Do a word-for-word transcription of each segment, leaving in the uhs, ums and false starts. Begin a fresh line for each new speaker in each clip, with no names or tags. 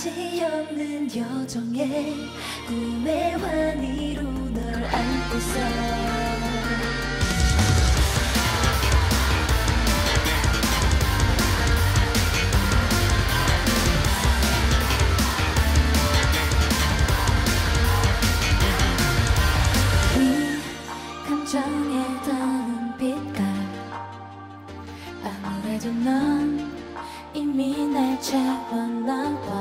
끝이 없는 여정에 꿈의 환희로 널 안고서 감정에 닿는 빛깔 아무래도 넌 이미 날 채워나와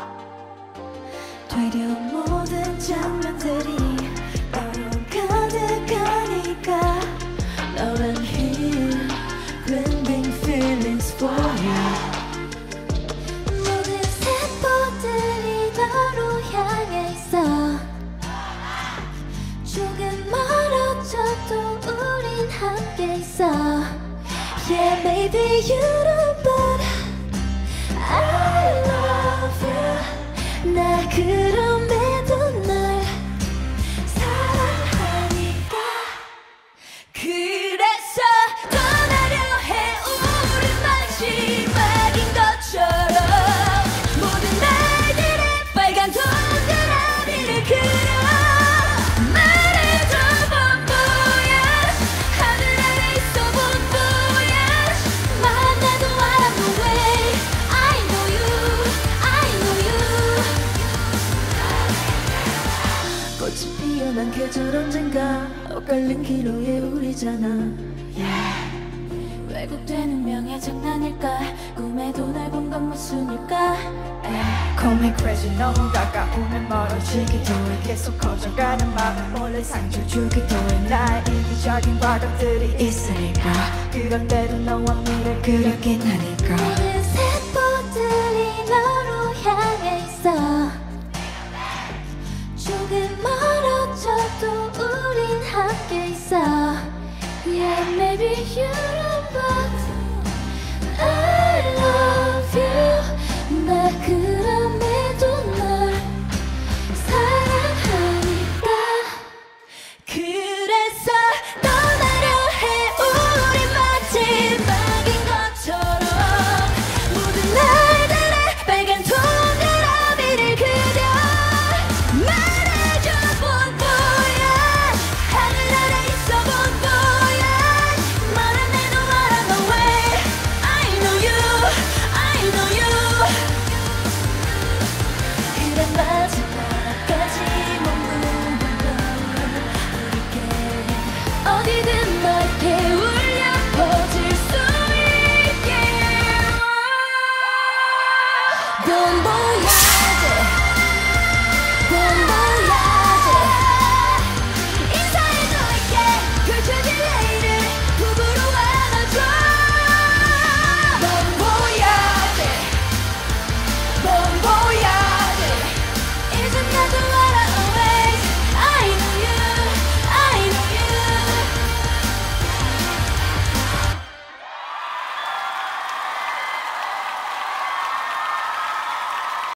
되려 모든 장면들이 너로 가득하니까 너란 here blending feelings for you 모든 세포들이 너로 향해 있어 조금 멀어져도 우린 함께 있어 Yeah maybe you don't but I love you 나 그럼에도 널 사랑하니까 그래서 떠나려 해 우리 마지막인 것처럼 모든 날들의 빨간 동그라미를 그려 말해줘 Bonvoyage 하늘 아래 있어 Bonvoyage 만나도 I know the way I know you I know you 꽃이 피어난 계절 언젠가 엇갈린 기로에 우리잖아 yeah. 왜곡되는 명예 장난일까 꿈에도 날 본 건 무슨일까
Call me crazy 너무 가까우면 멀어지기도 해 계속 커져가는 마음 몰래 상처 주기도 해 나의 이기적인 과거들이 있으니까 그런데도 너와 미래 그렸긴 하니까
모든 세포들이 너로 향해 있어 조금 멀어져도 우린 함께 있어 Yeah maybe you